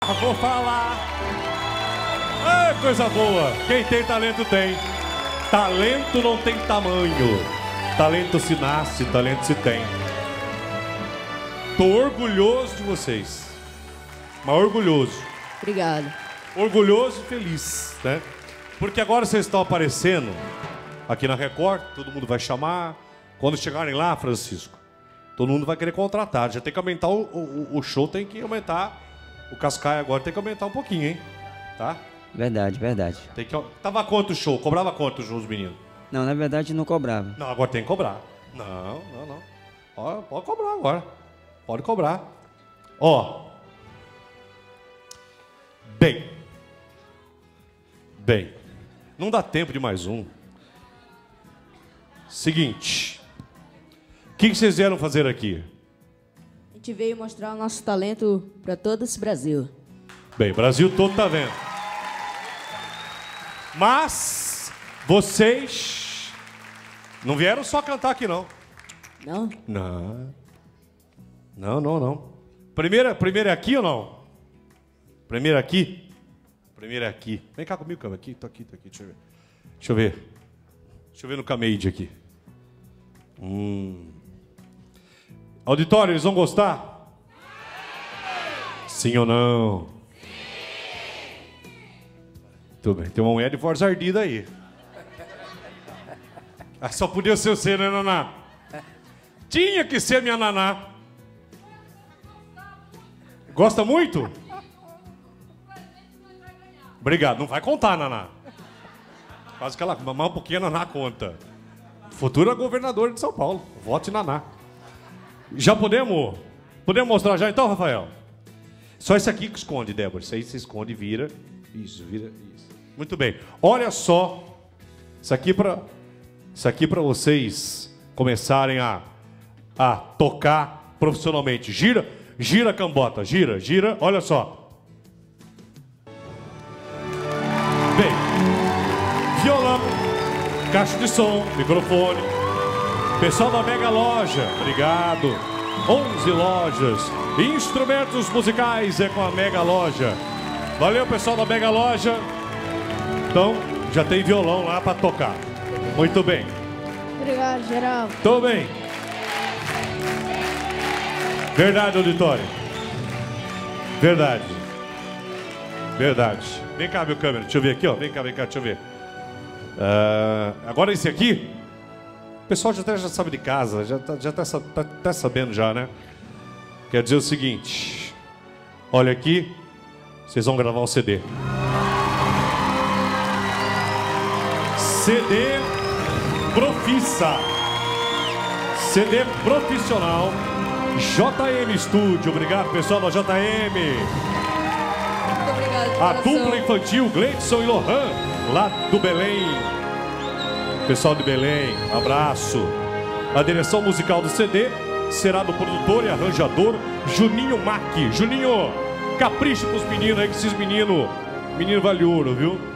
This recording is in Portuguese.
Vou falar. É coisa boa. Quem tem talento tem. Talento não tem tamanho. Talento se nasce, talento se tem. Tô orgulhoso de vocês. Mas orgulhoso. Obrigado. Orgulhoso e feliz, né? Porque agora vocês estão aparecendo aqui na Record, todo mundo vai chamar. Quando chegarem lá, Francisco, todo mundo vai querer contratar. Já tem que aumentar o show, tem que aumentar. O Cascaia agora tem que aumentar um pouquinho, hein? Tá? Verdade, verdade. Tem que... Tava quanto o show? Cobrava quanto os meninos? Não, na verdade não cobrava. Não, agora tem que cobrar. Não. Pode cobrar agora. Pode cobrar. Ó. Bem. Não dá tempo de mais um. Seguinte. O que vocês vieram fazer aqui? A gente veio mostrar o nosso talento para todo esse Brasil. Bem, o Brasil todo tá vendo. Mas vocês não vieram só cantar aqui, não. Não? Não. Primeiro é aqui ou não? Primeiro é aqui? Primeiro é aqui. Vem cá comigo, cara. Aqui, tô aqui. Deixa eu ver. Deixa eu ver no Camade aqui. Auditório, eles vão gostar? Sim ou não? Tudo bem. Tem uma mulher de voz ardida aí. Ah, só podia ser você, né, Naná? Tinha que ser minha Naná. Gosta muito? Obrigado. Não vai contar, Naná. Quase que ela... Mais um pouquinho a Naná conta. Futura governadora de São Paulo. Vote Naná. Já podemos? Podemos mostrar já então, Rafael? Só esse aqui que esconde, Débora. Isso aí você esconde e vira. Isso, vira isso. Muito bem. Olha só. Isso aqui para vocês começarem a tocar profissionalmente. Gira, cambota. Gira. Olha só. Bem. Violão, caixa de som, microfone. Pessoal da Mega Loja, obrigado. 11 lojas. Instrumentos musicais é com a Mega Loja. Valeu, pessoal da Mega Loja. Então, já tem violão lá para tocar. Muito bem. Obrigado, geral. Tô bem. Verdade, auditório. Verdade. Vem cá, meu câmera. Deixa eu ver aqui, ó. Vem cá, deixa eu ver. Agora esse aqui, o pessoal já sabe de casa, já tá sabendo já, né? Quer dizer o seguinte, olha aqui, vocês vão gravar um CD. CD Profissa. CD profissional. JM Studio. Obrigado, pessoal da JM. Muito obrigado. A dupla infantil, Gleidson e Lohan, lá do Belém. Pessoal de Belém, abraço. A direção musical do CD será do produtor e arranjador Juninho Mack. Juninho, capricha pros meninos aí, que esses meninos vale ouro, viu?